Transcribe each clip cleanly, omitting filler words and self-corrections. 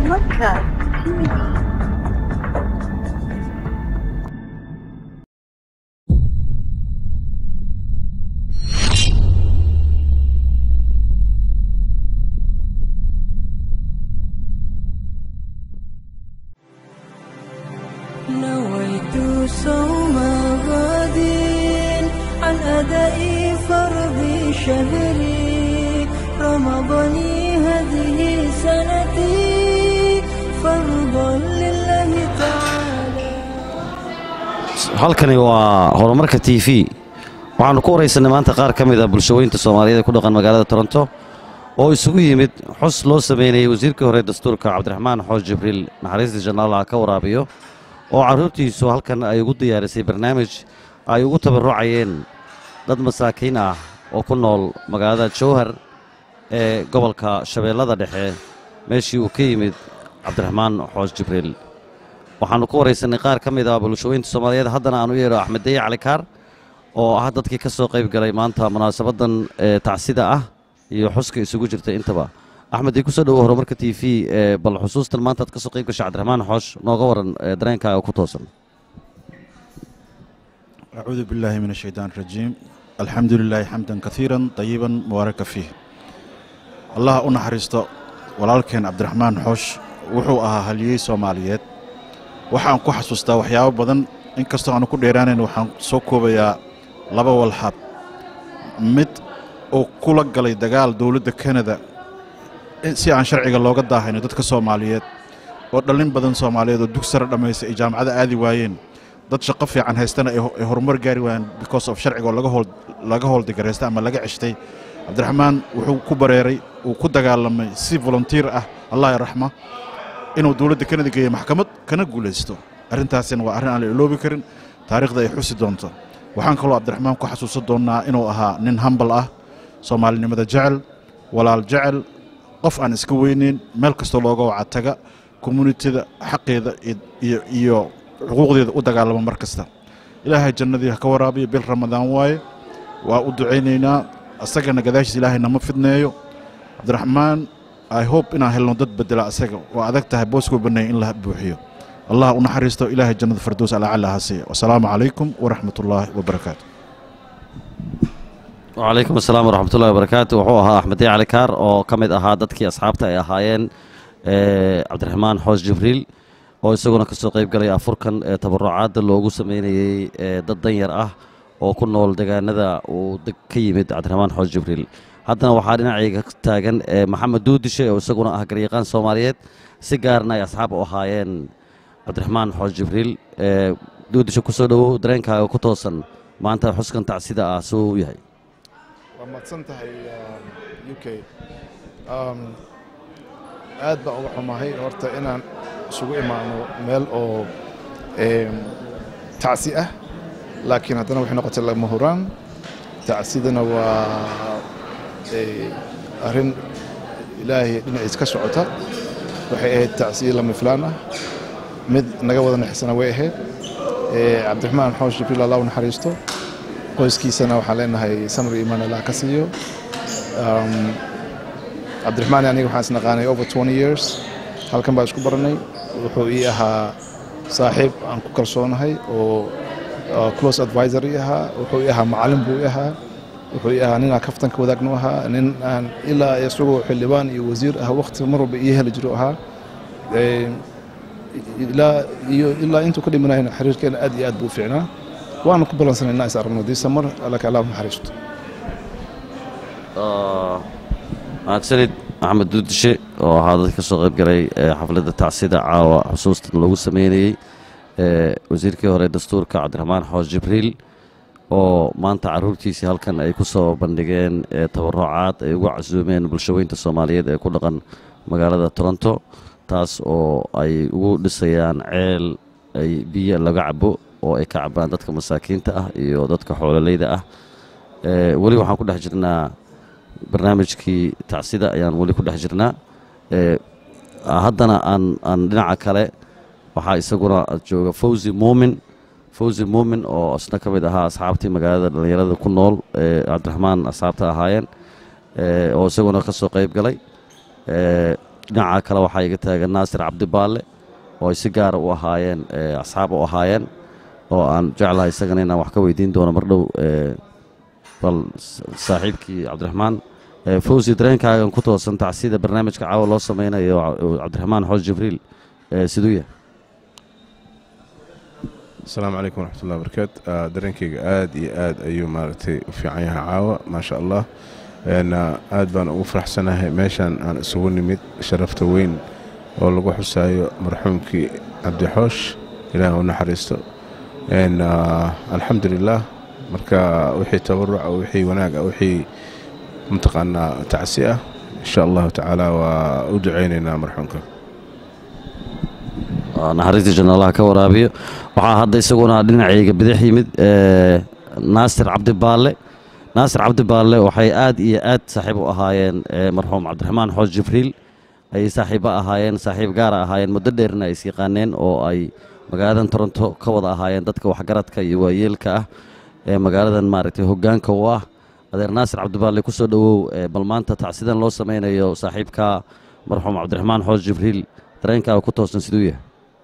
مكة تي في. نويت صوم غد عن أداء فرض شهري رمضان هذه سنتي فرضا لله تعالى. halkani waa horumarka TV waxaanu ku wareysanay maanta qaar ka mid ah bulshooyinka Soomaaliyeed ku dhaqan magaalada Toronto oo isugu yimid xus loo sameeyay wasiirka hore dastuurka Cabdiraxmaan Xooj Jibriil naxariista jannaalaha ka waraabiyo oo caruurtiisu halkan ay ugu diyaarisay barnaamij ay ugu tabarucayeen dad masaakiin ah oo ku nool magaalada Jowhar ee gobolka Shabeellada Dhexe meeshii uu ka yimid Cabdiraxmaan Xooj Jibriil. waxaanu ku wareysanay qaar ka mid ah bulshooyinka Soomaaliyeed haddana aanu yeero Axmed Dey Cali Kaar oo ah dadkii ka soo qayb galay maanta munaasabadan tacsida ah iyo xuska isugu jirtay intaba. Axmed Dey ku soo dhaw horumarka TV bal xusuustan maanta aad ka soo qayb gashay Cabdiraxmaan Xooj nooga waran dareenkaaga ku toosan. أعوذ بالله من الشيطان الرجيم الحمد لله حمدا كثيرا طيبا مباركا فيه الله أنحرسته ولكن عبد الرحمن حوش وحو هاليي سوماليات waxaan ku xasuustaa waxyaabo badan inkastoo aan ku dheeraanayn waxaan soo koobayaa laba walxab mid oo kula galay dagaal dawladda Canada si aan sharciga looga daahayno dadka Soomaaliyeed oo dhalin badan Soomaaliyeed oo dugsiga dhameysay jaamacada aadi waayeen dad shaqo fiican haystana ay horumar gaari waayeen because of sharciga laga hool digareesta ama laga ceshtay. Cabdiraxmaan wuxuu ku bareeray uu ku dagaalamay si volunteer ah Allah yarxama inuu dawladda Canada geeyo maxkamad kana guuleysto. arrintaasina waa arrin aan la iloobi karin taariikhda ay xusi doonto. waxaan kaloo Cabdiraxmaan ku xasuusan doonaa inuu ahaa nin humble ah Soomaalinimada jecel walaal jecel qof aan iska weyneyn meel kasta looga waca taga community-da xaqeeda iyo xuquuqdeeda u dagaalama mar kasta. ilaahay jannadii ka waraabiyo bil Ramadaan waaye waa u duceynaynaa asagana gadaashiisa ilaahay nama fidneeyo. Cabdiraxmaan I hope inaan helno dad bedela asaga oo adag tahay boosku banay in la buuxiyo. الله ونحرسته إله جنة الفردوس على علها سي. والسلام عليكم ورحمة الله وبركاته. وعليكم السلام ورحمة الله وبركاته. وحوها أحمد دي علي كار أو كمد أهادتك أصحابته يا هايين عبد الرحمن حوج جبريل oo isaguna ka soo qayb galay afurkan tabarucaad loogu sameeyay dad danyar ah oo ku nool deegaanada uu ka yimid Cabdiraxmaan Xooj Jibriil. haddana waxaa dhinacayga taagan Maxamed Duudishe oo isaguna ah garyaqaan Soomaaliyeed si gaarna ay asxaab u ahaayeen Cabdiraxmaan Xooj Jibriil. Duudishe ku soo dhawow dareenkaaga ku toosan maanta xuskan tacsida ah soo yahay. waa madsantahay UK aad baan uga xumahay horta inaan isugu imaano meel oo tacsi ah laakiin haddana waxay noqotay lama huraan. tacsidana waa arrin ilaahay dhinaciis ka socota waxay ahayd tacsiye lama filaan ah mid naga wada naxsana way ahayd. Cabdiraxmaan Xooj Jibriil Allah u naxariisto qoyskiisana waxaan leenahay samir iimaan Allah ka siiyo. Cabdiraxmaan aniga waxaan isnaqaanay over 20 years halkan baa isku baranay wuxuu ii ahaa saaxiib aan ku kalsoonahay oo close advisor ii ahaa wuxuu ii ahaa macallin buu ii ahaa wuxuu ii ahaa ninaan kaftanka wadaagno ahaa nin aan ilaa isagoo xildhibaan iyo wasiir ah waqti mar walba ii heli jiro ahaa ilaa intuu ka dhimanayna xiriirkeena aad iyo aad buu fiicnaa waana ku balansanaynaa is aragno December Allah ka naxariisto. mahadsanid Maxamed Duudishe oo ahaa dadka soo qayb galay xafladda tacsida caawa xusuustan loogu sameeyay wasiirkii hore dastuurka Cabdiraxmaan Xooj Jibriil oo maanta caruurtiisii halkan ay ku soo bandhigeen tabarucaad ay ugu casuumeen bulshooyinka Soomaaliyeed ee ku dhaqan magaalada Toronto taas oo ay ugu dhisayaan ceel ay biyo laga cabo oo ay ka cabaan dadka masaakiinta ah iyo dadka xoololeyda ah. wali waxaan ku dhex jirnaa barnaamijkii tacsida ayaan wali ku dhex jirnaa. haddana aan dhinaca kale waxaa isaguna jooga Fawzi Muumin oo asna ka mid ahaa asxaabtii magaalada dhalinyarada ku nool Cabdiraxmaan asxaabta ahaayeen oo isaguna ka soo qayb galay. dhinaca kale waxaa iga taagan naasir cabdibaalle oo ay si gaara u ahaayeen asxaab u ahaayeen oo aan jeclahay isagana inaan wax ka weydiin doono mar dhow bal saaxiibkii cabdiraxmaan fawzi dareenkaagan ku toosan tacsida barnaamijka caawa loo sameynayo cabdiraxmaan xoos jibriil siduu yahay السلام عليكم ورحمة الله وبركاته درينكي آد آد أيو مارتي في عيها عاوة ما شاء الله أنا آد بان أفرح سنة ماشان أنا سووني ميت شرفت وين والله حسايو مرحومكي عبد الحوش إلى ونحرسته أن الحمد لله مركا وحي تبرع أو وحي وناقة أو وحي منطقة تعسئة إن شاء الله تعالى وأدعيننا مرحومكم naxariista janna allah ka waraabiyo waxaa hadda isaguna dhinacayga bidix yimid naasir cabdibaalle waxay aad iyo aad saaxiib u ahaayeen marxuum cabdiraxmaan xoos jibriil ay saaxiibo ahaayeen saaxiib gaara ahaayeen muddo dheerna ay is yaqaaneen oo ay magaaladan toronto ka wada ahaayeen dadka waxgaradka iyo waayeelka ah ee magaaladan maaragtay hoggaanka u ah adeer naasir cabdibaalle ku soo dhowow bal maanta tacsidan loo sameynayo saaxiibka marxuum cabdiraxmaan xoos jibriil dareenkaaga ku toosan siduu yahay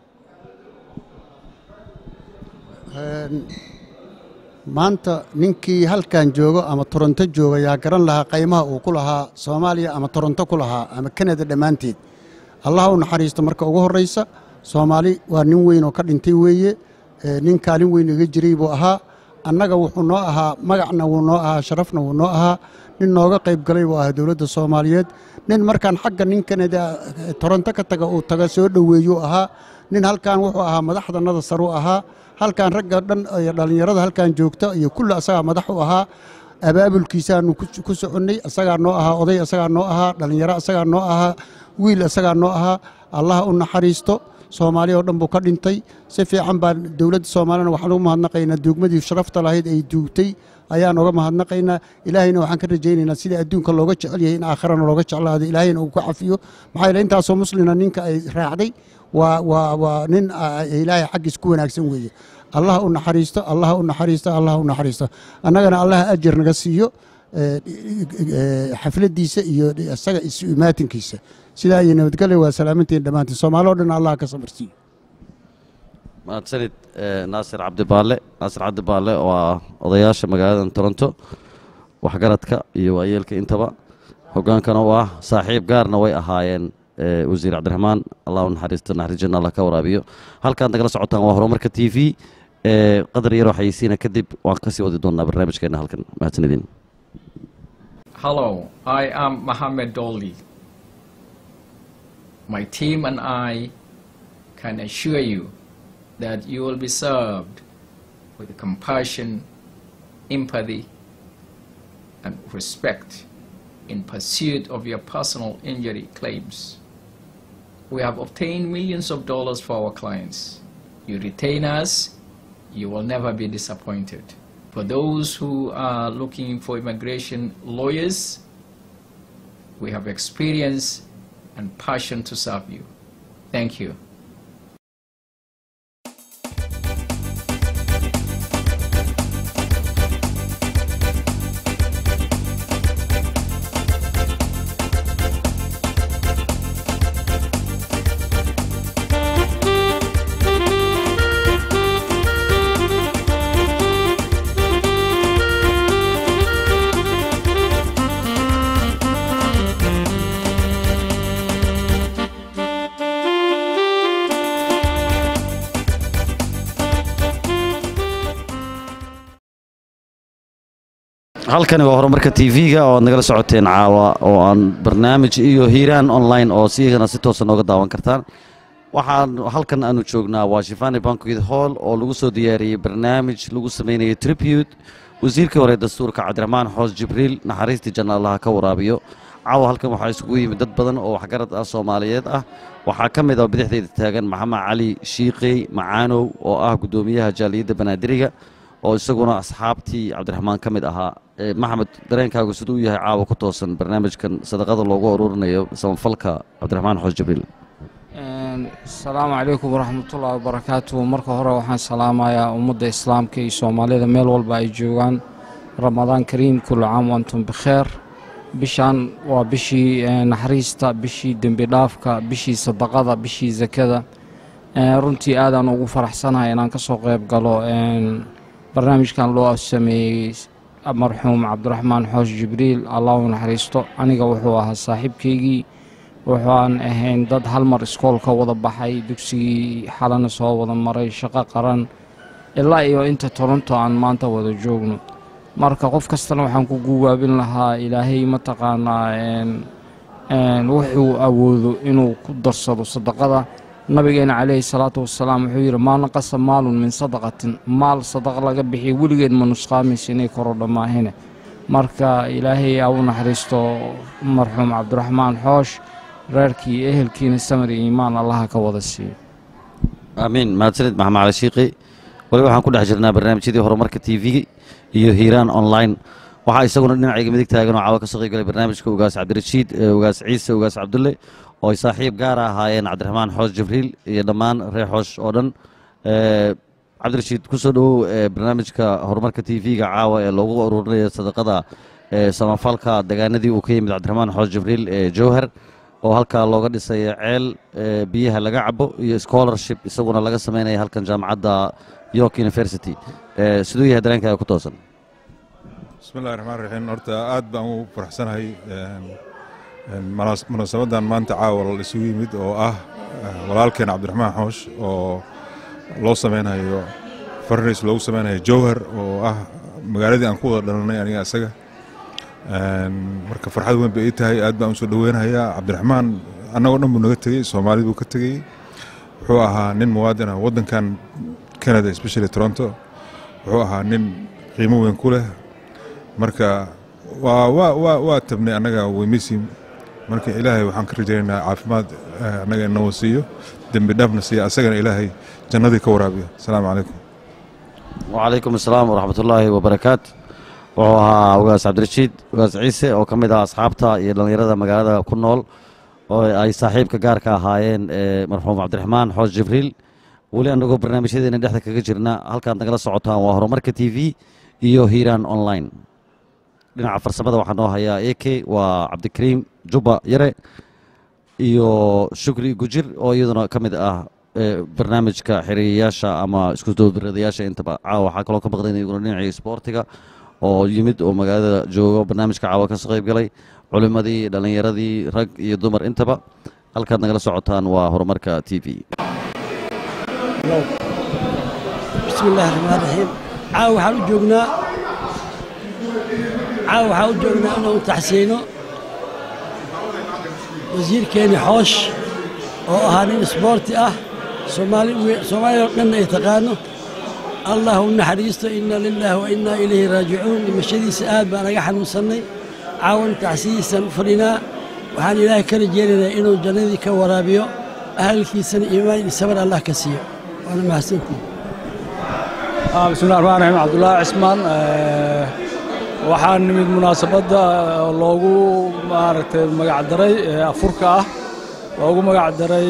maanta ninkii halkan joogo ama Toronto jooga yaa garan lahaa qiimaha uu ku lahaa Soomaaliya ama Toronto ku lahaa ama Canada dhamaanteed Allah u naxariisto marka ugu horeysa Soomaali waa nin weyn oo ka dhintay weeye nin kaalin weyn uga jiray buu ahaa annaga wuxuu noo ahaa magacna wuu noo ahaa sharafna wuu noo ahaa nin nooga qayb galay buu ahaa dawladda Soomaaliyeed nin markaan xagga nin Canada Toronto ka taga uu taga soo dhaweeyo ahaa nin halkan wuxuu ahaa madaxdanada sare u ahaa halkan ragga dhan iyo dhalinyarada halkan joogta iyo kullu asaga madax u ahaa abaabulkiisaanu ku soconay asaga noo ahaa oday asaga noo ahaa dhalinyaro asaga noo ahaa wiil asaga noo ahaa Allah u naxariisto Soomaaliya oo dhan buu ka dhintay si fiican baan dawladda Soomaaliyana waxaan ugu mahadnaqaynaa duugmadii sharafta lahayd ay duugtay ayaan uga mahadnaqaynaa ilaahayna waxaan ka rajaynaynaa sida adduunka looga jecel yahay in aakhirana looga jeclaado ilaahayna uu ku cafiyo maxay ilaa intaasoo muslina ninka ay raacday waa nin ilaahay xaggiis ku wanaagsan weeye Allah u naxariisto Allah u naxariisto Allah u naxariisto annagana Allah ajir naga siiyo xafladiisa iyo asaga isu imaatinkiisa sidaa iyo nabadgelyo waa salaamantiin dhamaantiin Soomaaliya oo dhan Allah ka sabarsiiyo mahadsanid naasir cabdibaalle waa odayaasha magaalada Toronto waxgaradka iyo waayeelka intaba hoggaankana u ah saaxiib gaarna way ahaayeen wasiir cabdiraxmaan Allah u naxariisto naxariisna Allah ka waraabiyo halkaan nagala socotaan waa horumarka TV qadar yar waxaysiina kadib waan ka sii wadi doonaa barnaamijkeena halkan mahadsanidin Hello, I am Mohammed Dolly. My team and I can assure you that you will be served with compassion, empathy, and respect in pursuit of your personal injury claims. We have obtained millions of dollars for our clients. You retain us, you will never be disappointed. For those who are looking for immigration lawyers, we have experience and passion to serve you. Thank you. halkani waa horumarka TV-ga oo nagala socoteen caawa oo aan barnaamij iyo hiiraan online oo siigana si toos ah nooga daawan kartaan waxaan halkan aanu joognaa waa Shifani Banquet Hall oo lagu soo diyaariyay barnaamij lagu sameeyay tribute wasiirka hore dastuurka Cabdiraxmaan Xoos Jibriil naxariistii janna Allah ka waraabiyo caawa halkan waxaa isugu yimid dad badan oo waxgarad ah Soomaaliyeed ah waxaa ka mid ah bidixdeeda taagan Maxamed Cali Shiiqey Macaanow oo ah gudoomiyaha jaaliyadda Banaadiriga oo isaguna asxaabtii Cabdiraxmaan ka mid ahaa maxamed dareenkaagu siduu yahay caawa ku toosan barnaamijkan sadaqada loogu ururinayo samafalka Cabdiraxmaan Xoos Jibriil السلام عليكم ورحمة الله وبركاته مركه هره وحن سلام يا أمة الإسلام كي سومالي ميل والباي جوان رمضان كريم كل عام وأنتم بخير bishaan waa bishii naxariista bishii dembi dhaafka bishii sadaqada bishii zakada runtii aadaan ugu faraxsanahay inaan ka soo qayb galo barnaamijkan loo sameeyey marxuum cabdiraxmaan xoosh jibriil allah u naxariisto aniga wuxuu ahaa saaxiibkaygii waxaan ahayn dad hal mar iskoolka wada baxay dugsigii xalana soo wada maray shaqo qaran ilaa iyo inta Toronto aan maanta wada joogno marka qof kastana waxaan ku guwaabin lahaa ilaahay mataqaanaa wuxuu awoodo inuu ku darsado sadaqada nabigeena calayhi salaatu wassalaam wuxuu yiri maa naqasa maalun min sadaqatin maal sadaqa laga bixiyo weligeed ma nusqaamaysa inay korodho maahine marka ilaahay aa u naxariisto marxuum cabdiraxmaan xoosh reerkii ehelkiina samri iimaan allaha ka wada siiyo amiin mahadsanid maxamed cali shiiqi wali waxaan ku dhex jirnaa barnaamijyadii horumarka TV iyo hiiraan online waxaa isaguna dhinacayga midig taagan oo caawa ka soo qayb galay barnaamijka ugaas cabdirashiid ugaas ciise ugaas cabdulle oo ay saaxiib gaar ah ahaayeen cabdiraxmaan xoosh jibriil iyo dhammaan reer xoosh oo dhan cabdirashiid ku soo dhowow barnaamijka horumarka TV-ga caawa ee loogu ururinayo sadaqada samafalka deegaanadii uu ka yimid cabdiraxmaan xoosh jibriil ee jowhar oo halkaa looga dhisayo ceel biyaha laga cabo iyo scholarship isaguna laga sameynaya halkan jaamacadda York University sidoo yahay dareenkaaga ku toosan bismillaahir rahmaanir rahiim horta aad baan u faraxsanahay munaasabadan maanta caawa la isugu yimid oo ah walaalkeen cabdiraxmaan xoosh oo loo sameynayo farniis loogu sameynayo jowhar oo ah magaaladii aan ku wada dhalanay aniga isaga marka farxad weyn bay tahay aad baan u soo dhaweynayaa cabdiraxmaan annagoo dhan buu naga tegey Soomaalidu buu ka tegey wuxuu ahaa nin muwaadin ah waddankan Canada especially Toronto wuxuu ahaa nin qiimo weyn ku leh marka waa tabnay annaga weymisim marka ilaahay waxaan ka rajaynaynaa caafimaad annaga inoo siiyo dembi dhaafna siiyo asagana ilaahay jannadii ka waraabiyo asalaamu calaykum وعليكم السلام ورحمة الله وبركاته وها وقاس عبد الرشيد وقاس عيسى أو كميدا أصحابته يلون مقالة كنول أي صاحب كجاركا هاين مرحوم عبد الرحمن حوش جبريل ولأنه برنامج هذا ندحت كجرنا هل كان نقل صوتها وهرو مركز TV iyo hiiraan online dhinaca farsamada waxaa noo hayaa AK waa Cabdikariim Juba Yare iyo Shukri Gujir oo iyaduna ka mid ah barnaamijka xiriyaasha ama isku dowladyaasha intaba caawa waxaa kaloo ka maqnay iyaguna dhinaca sportiga oo yimid oo magaalada joogo barnaamijka caawa ka soo qayb galay culimadii dhalinyaradii rag iyo dumar intaba halkaad nagala socotaan waa horumarka TV bismillaahir rahmaanir rahiim caawa waxaan u joognaa inaan u taxsiino wasiirkeeni xoosh oo ahaa nin isboorti ah Soomaaliya oo dhan ay taqaano allah u naxariisto inna lillahi wa inna ilayhi raajicuun dhimashadiisa aad baan naga xanuunsannay caawan taxsiisan fadhinaa waxaan ilaahay ka rajeynaynaa inuu jannadii ka waraabiyo ahalkiisana iimaan iyo sabar allah ka siiyo waana mahadsantihin بسم الله الرحمن الرحيم عبد الله عثمان waxaan nimid munaasabada loogu maaragtay magac daray afurka ah loogu magac daray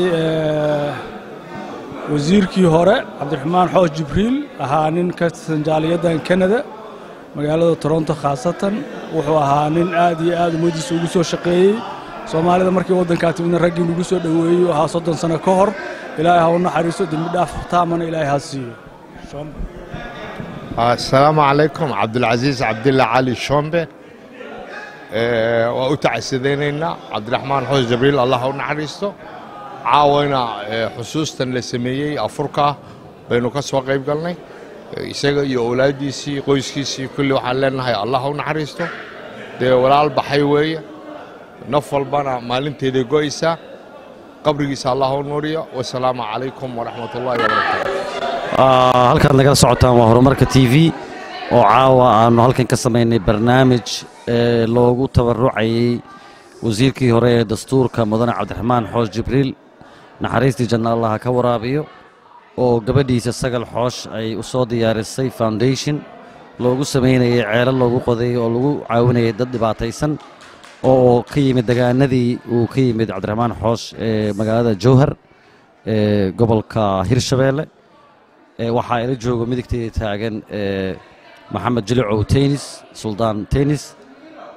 wasiirkii hore cabdiraxmaan xoosh jibriil ahaa nin ka tirsan jaaliyadan Canada magaalada Toronto khaasatan wuxuu ahaa nin aad iyo aad umadiisa ugu soo shaqeeyay Soomaalida markii waddanka timidna raggii ugu soo dhaweeyay waxa 30 sano ka hor ilaahay ha u naxariiso dembi dhaaf taamana ilaahay ha siiyo السلام عليكم عبد العزيز عبد الله علي شومبه وأتعسديننا عبد الرحمن حوش جبريل الله ونحرسته عاونا حسوسا لسميي أفريقيا بينو كسوة قيب قلني يساق يولادي سي قويسكي سي كل واحد لنا هاي الله ونحرسته دي ولال بحيوية نفل بنا مالنتي دي قويسة قبرقيس الله ونوريا والسلام عليكم ورحمة الله وبركاته halkaad nagala socotaan waa horumarka TV oo caawa aanu halkan ka sameynay barnaamij loogu tabarucayay wasiirkii hore ee dastuurka mudane cabdiraxmaan xoosh jibriil naxariistii janna allah ka waraabiyo oo gabadhiisa sagal xoosh ay u soo diyaarisay foundation loogu sameynayay ceelal loogu qoday oo lagu caawinayay dad dhibaataysan oo ka yimid deegaanadii uu ka yimid cabdiraxmaan xoosh ee magaalada jowhar ee gobolka hirshabeelle waxaa ila jooga midigteeda taagan maxamed jilicow tennis suldaan tennis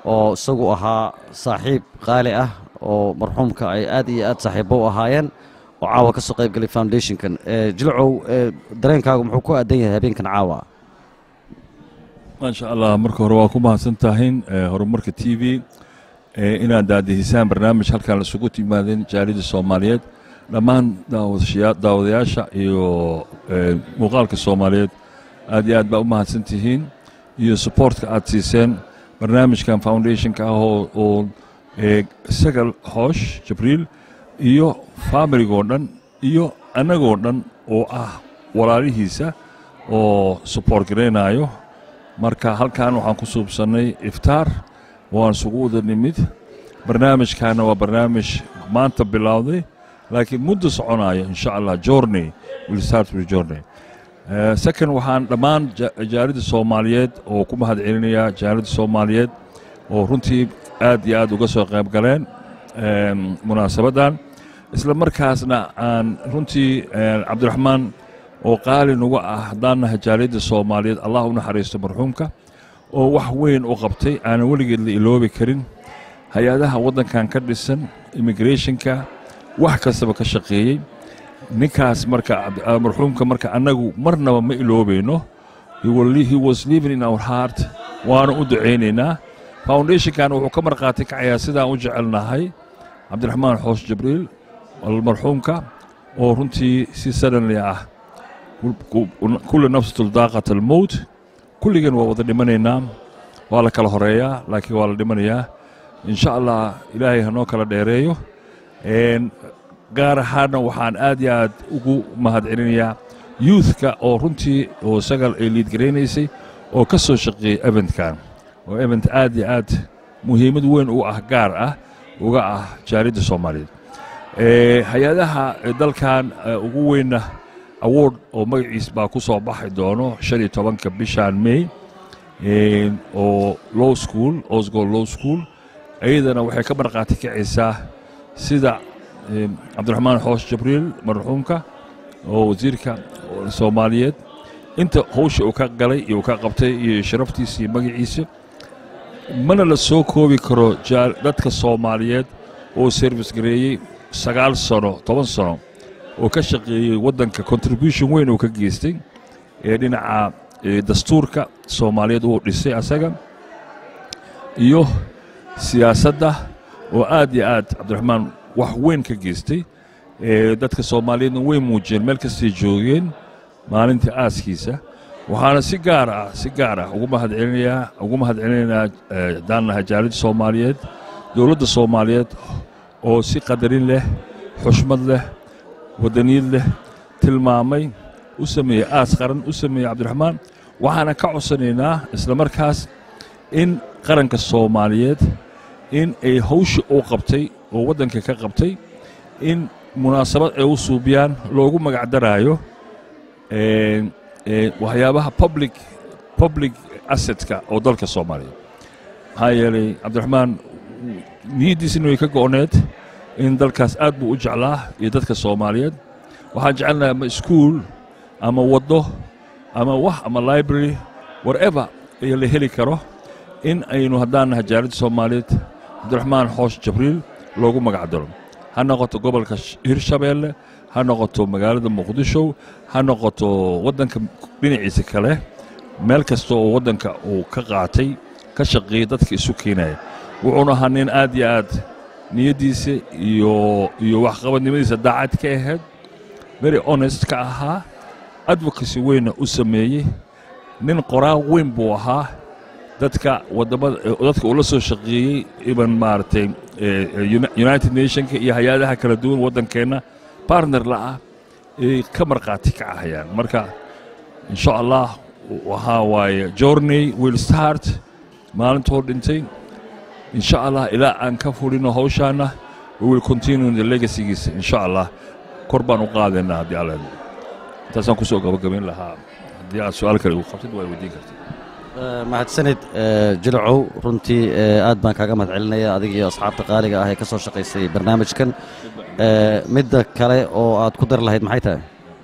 oo isagu ahaa saaxiib qaali ah oo marxuumka ay aad iyo aad saaxiibo u ahaayeen oo caawa ka soo qayb galay foundationkan jilcow dareenkaagu muxuu ku aadan yahay habeenkan caawa maasha allah marka hore waa ku mahadsan tahiin horumarka t v inaad daadihisaan barnaamij halkan isugu timaadeen jaalida soomaaliyeed dhammaan daawadayaasha iyo muuqaalka soomaaliyeed aad iyo aad baa u mahadsan tihiin iyo supportka aad siiseen barnaamijkan foundationka ah oo sagal xoosh jibriil iyo familigoo dhan iyo annagoo dhan oo ah walaalihiisa oo support garaynayo marka halkan waxaan ku suubsannay iftaar waan isugu wada nimid barnaamijkaana waa barnaamij maanta bilowday laakiin muddo soconayo insha allah journey will start with journey second waxaan dhammaan jaalida soomaaliyeed oo ku mahad celinayaa jaalida soomaaliyeed oo runtii aad iyo aad uga soo qayb galeen munaasabaddan isla markaasna aan runtii cabdiraxmaan oo qaali nuga ah haddaan nahay jaalida soomaaliyeed allah u naxariisto marxuumka oo wax weyn u qabtay aanan weligeed la iloobi karin hay-adaha waddankan ka dhisan immigrationka wax kastaba ka shaqeeyey ninkaas marka marxuumka marka annagu marnaba ma iloobayno he was living in our heart waana u ducaynaynaa foundationkan wuxuu ka markhaati kacayaa sidaan u jecelnahay cabdiraxmaan xoosh jibriil marxuumka oo runtii si suddenly ah kulli nafsatul daaqat almowt kulligan waa wada dhimanaynaa waa la kala horeeyaa laakiin waa la dhimanayaa insha allah ilaahay hanoo kala dheereeyo gaar ahaanna waxaan aad iyo aad ugu mahad celinayaa youthka oo runtii oo sagal ay liid garaynaysay oo ka soo shaqeeyey eventkan oo event aad iyo aad muhiimad weyn u ah gaar ah uga ah jaalida soomaaliyeed hay-adaha dalkan ugu weynna award oo magaciis baa ku soo baxi doono 15 bishaan May oo law school Osgo Law School ayadana waxay ka marqaati kacaysaa sida cabdiraxmaan xoosh jibriil marxuumka oo wasiirka soomaaliyeed inta hawsha uu ka galay iyo ka qabtay iyo sharaftiisa iyo magaciisa mana la soo koobi karo dadka soomaaliyeed oo service gareeyay 9 sano 10 sano oo ka shaqeeyay waddanka contribution weyn oo ka geystay dhinaca dastuurka soomaaliyeed uu dhisay asaga iyo siyaasadda oo aad iyo aad cabdiraxmaan wax weyn ka geystay dadka soomaaliyeedna way muujiyeen meel kastay joogeen maalintii aaskiisa waxaana si gaar ah ugu mahad celinaynaa daannaha jaalida soomaaliyeed dowladda soomaaliyeed oo si qadarin leh xushmad leh waddaniyad leh tilmaamay u sameeyey aas qaran u sameeyey cabdiraxmaan waxaana ka codsanaynaa isla markaas in qaranka soomaaliyeed in ay hawsha uu qabtay oo waddanka ka qabtay in munaasabad ay u suubiyaan loogu magacdaraayo waxyaabaha public assetka oo dalka soomaaliyeed maxaa yeelay cabdiraxmaan niyaddiisina way ka go'oneed in dalkaas aad buu u jeclaa iyo dadka soomaaliyeed waxaan jecelnahay ama iskuul ama waddo ama library whatever ee la heli karo in aynu haddaan nahay jaalida soomaaliyeed cabdiraxmaan xoosh jibriil loogu magacdaro ha noqoto gobolka hirshabeelle ha noqoto magaalada muqdisho ha noqoto waddanka dhinaciisa kale meel kasta oo waddanka uu ka qaatay ka shaqeeyey dadka isu keenaya wuxuuna ahaa nin aad iyo aad niyaddiisa iyo waxqabadnimadiisa daacad ka ahayd very honest ka ahaa advocacy weynna u sameeyey nin qoraal weyn buu ahaa dadka uu la soo shaqeeyey iban maaragtay united nationka iyo hay-adaha kala duwan waddankeenna partner la'ah ay ka markhaati kacahayaan marka insha allah waxaa waaye journey will start maalintoo dhintay insha allah ilaa aan ka fulino hawshaana we will continue the legacygiisa insha allah kor baan u qaadaynaa haddii alla intaasaan kusoo gabagabayn lahaa haddii aad su-aal kale ugu qabtid waa weydiin kartid mahadsanid jilcow runtii aad baan kaaga mahad celinaya adiga iyo asxaabta qaaliga ah ee ka soo shaqaysay barnaamijkan midda kale oo aad ku dari lahayd maxay tahay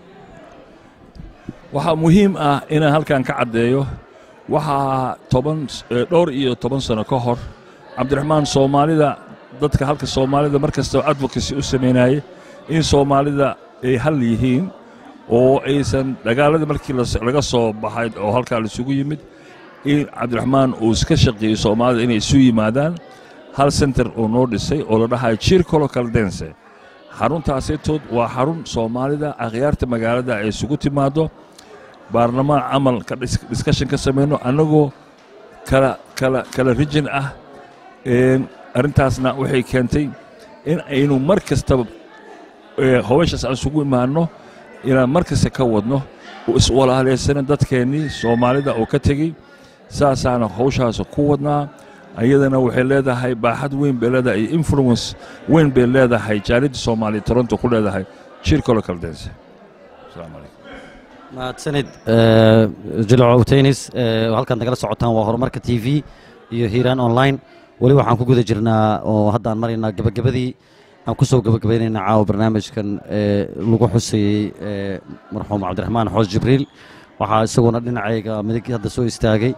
waxaa muhiim ah inaan halkan ka caddeeyo waxaa dhowr iyo 10 sano ka hor cabdiraxmaan soomaalida dadka halka soomaalida mar kastaba advocacy u samaynayay in soomaalida ay hal yihiin oo aysan dagaaladii markii laga soo baxay oo halkaa laisugu yimid in cabdiraxmaan uu iska shaqeeyey soomaalida inay isu yimaadaan hal center oo noo dhisay oo la dhahayo circolo caldense xaruntaasitood waa xarun soomaalida akhyaarta magaalada ay isugu timaado baarlamaan camal ka discussion ka samayno annagoo kala region ah arrintaasna waxay keentay in aynu mar kastaba hawshaas aan isugu imaanno inaan mar kasta ka wadno oo iswalaalaysana dadkeennii soomaalida oo ka tegey saasaana hawshaas ku wadnaa ayadana waxay leedahay baaxad weyn bay leedahay iyo influence weyn bay leedahay jaaliyadda soomaaliya toronto ku leedahay circolo caldense asalaamu calaykum mahadsanid jilco uteynis halkan nagala socotaan waa horumarka t v iyo hiiraan online weli waxaan ku guda jirnaa oo haddaan maraynaa gabagabadii aan ku soo gabagabaynaynaa caawa barnaamijkan lagu xuseeyey marxuum cabdiraxmaan xoos jibriil waxaa isaguna dhinacayga midig hadda soo istaagay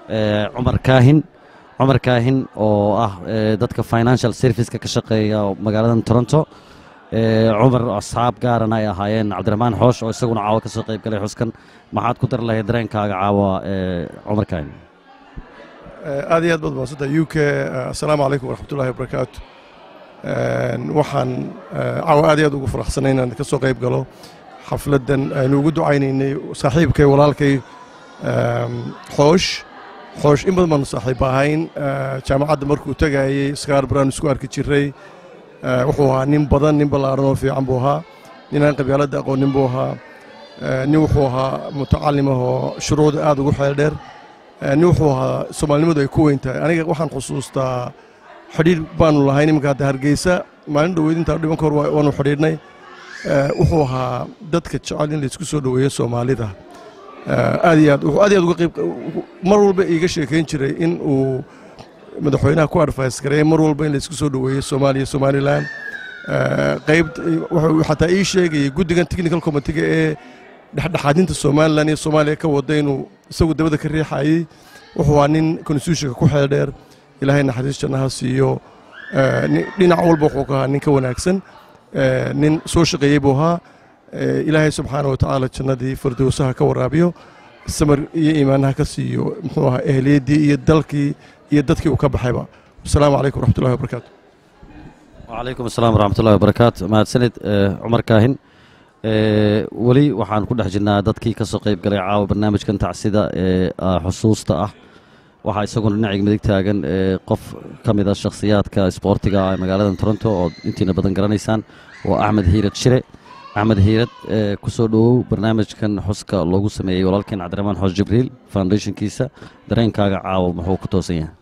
cumar kaahin oo ah dadka financial serviceka ka shaqeeya magaaladan toronto cumar asxaab gaarana ay ahaayeen cabdiraxmaan xoosh oo isaguna caawa ka soo qayb galay xuskan maxaad ku dar lahayd dareenkaaga caawa cumar kaahin aad iyo aad baad mahadsantahay UK assalaamu calaykum waraxmatullaahi wabarakaatu waxaan caawa aad iyo aad ugu faraxsanay inaan ka soo qayb galo xafladdan aynu ugu ducaynaynay saaxiibkay walaalkay xoosh in badan baanu saaxiib ahayn jaamacadda markuu tagayey Scarborough aan isku arki jiray wuxuu ahaa nin badan nin ballaaran oo fiican buu ahaa nin aan qabyaaladda aqoonin buu ahaa nin wuxuu ahaa mutacallim ah oo shuruucda aad ugu xeel dheer nin wuxuu ahaa soomaalinimadu ay ku weyn tahay aniga waxaan xusuustaa xidhiir baanu lahayn iminka hadda hargeysa maalin dhoweyd intaan dhiban kahor waanu xidhiidhnay wuxuu ahaa dadka jecel in laysku soo dhoweeyo soomaalida aad iyo aad uga qayb mar walba iiga sheekayn jiray in uu madaxweynaha ku advice gareeyay mar walba in laysku soo dhoweeyo Soomaaliya Somaliland qayb wuxuu xataa ii sheegay guddigan technical committee ee dhexdhexaadinta Somaliland iyo Soomaaliya ka wada inuu isagu dabada ka riixayay wuxuu waa nin constitution ku xeel dheer ilaahay naxariis jannaha siiyo dhinac walba wuxuu ka ahaa nin ka wanaagsan nin soo shaqeeyay buu ahaa ilaahay subxaanahu wa tacaala jannadii firdowsaha ka waraabiyo samir iyo iimaanaha ka siiyo muxuu ahaa ehliyadii iyo dalkii iyo dadkii uu ka baxayba asalaamu calaykum waraxmatullahi wabarakaatu wacalaykum asalaam waraxmatullahi wabarakaatu mahadsanid cumar kaahin weli waxaan ku dhex jirnaa dadkii ka soo qayb galay caawa barnaamijkan tacsida xusuusta ah waxaa isaguna dhinacayga midig taagan qof ka mid ah shakhsiyaadka isboortiga ee magaaladan toronto oo intiina badan garanaysaan waa axmed hiirad shire axmed hiirad ku soo dhowow barnaamijkan xuska loogu sameeyey walaalkeen cabdiraxmaan xoos jibriil foundationkiisa dareenkaaga caawa muxuu ku toosan yahay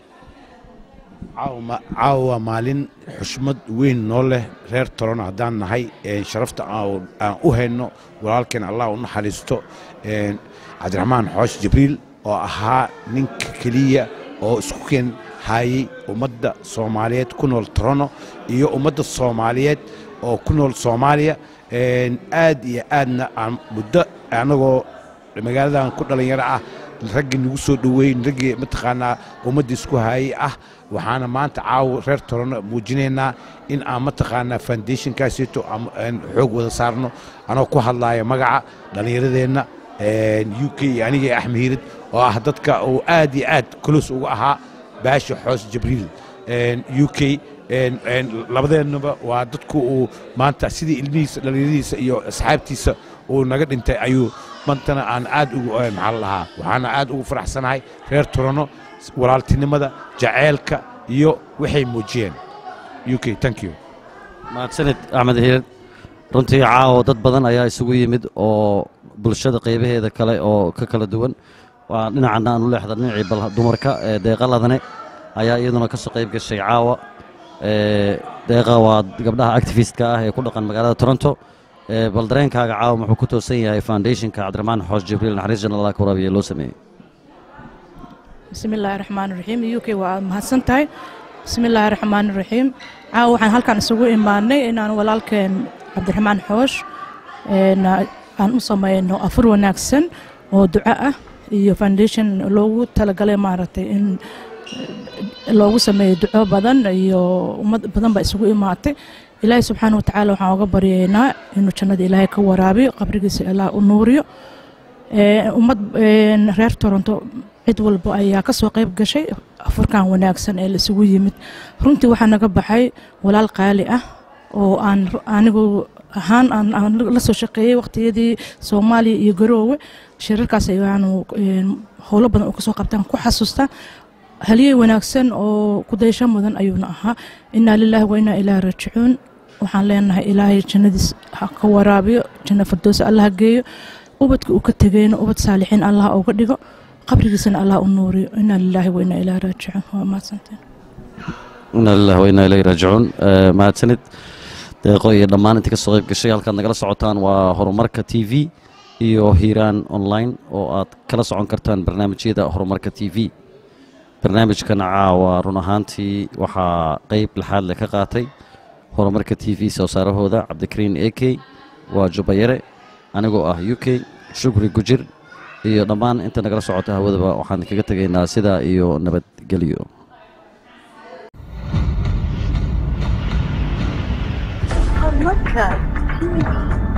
caawa waa maalin xushmad weyn noo leh reer toron haddaan nahay sharafta aan u hayno walaalkeen allah u naxariisto cabdiraxmaan xoos jibriil oo ahaa ninka keliya oo isku keen hayay ummadda soomaaliyeed ku nool torono iyo ummadda soomaaliyeed oo ku nool soomaaliya aad iyo aadna aan muddo annagoo magaaladan ku dhalinyaro ah raggii nagu soo dhoweyn raggii mataqaanaa ummadda isku hayay ah waxaana maanta caawa reer torono muujinaynaa in aan mataqaanaa foundationkaasito xoog wada saarno anoo ku hadlaaya magaca dhallinyaradeenna UK iyo aniga axmed hiirad oo ah dadka uu aad iyo aad close uga ahaa baasha xoos jibriil UK labadeennaba waa dadku uu maanta sidii ilmihiisa dhallinyaradiisa iyo asxaabtiisa uu naga dhintay ayuu mantana aan aad ugu maxaa la lahaa waxaana aad ugu faraxsanahay reer torono walaaltinimada jaceylka iyo waxay muujiyeen UK thank you mahadsanid axmed hiirad runtii caawa dad badan ayaa isugu yimid oo bulshada qaybaheeda kale oo ka kala duwan waa dhinacana aan u leexda dhinacii dumarka deeqaladane ayaa iyaduna ka soo qayb gashay caawa deeqa waa gabdhaha activistka ah ee ku dhaqan magaalada toronto bal dareenkaaga caawa muxuu ku toosan yahay foundationka cabdiraxmaan xoos jibriil naxariis janna allah ka waraabiye loo sameeyey بسم الله الرحمن الرحيم UK waa mahadsantahay بسم الله الرحمن الرحيم caawa waxaan halkan isugu imaanay inaan walaalkeen cabdiraxmaan xoosh aan u sameeyno afur wanaagsan oo duco ah iyo foundation loogu talagalay maaragtay in loogu sameeyey duco badan iyo ummad badan baa isugu imaatay ilaahay subxaana wa tacaala waxaan uga baryaynaa inuu jannada ilaahay ka waraabiyo qabrigiisa ilaah u nuuriyo ummad reer Toronto cid walba ayaa ka soo qayb gashay afurkan wanaagsan ee la isugu yimid runtii waxaa naga baxay walaal qaali ah oo aan anigu ahaan aan la soo shaqeeyay waqtiyadii Soomaaliya iyo Garoowe shirarkaas ayaanu howlo badan oo ka soo qabtaan ku xasuustaa haliyay wanaagsan oo ku daysho mudan ayuuna ahaa inna lillahi wa inna ilaahi raaji'uun waxaan leenahay ilaahay jannadiis ha ka waraabiyo janna firdaws Allah geeyo ubadka uu ka tagayna ubad saalixiin Allah uga dhigo qabrigiisana Allah u nuuriyo inna lillahi wa inna ilaahi raaji'uun waa mahadsantiin inna lillahi wa inna ilayhi raaji'uun mahadsanid deeqo iyo dhammaan inta ka soo qayb gashay halkaad nagala socotaan waa horumarka TV iyo Hiiraan online oo aad kala socon kartaan barnaamijyada horumarka TV barnaamijkan caawa run ahaantii waxaa qayb laxaad leh ka qaatay horumarka TV soo saarahooda Cabdikariin AK waa Jubayare anigoo ah UK Shukri Gujir iyo dhammaan inta nagala socota hawadaba waxaan kaga tagaynaa sida iyo nabadgelyo horumarka TV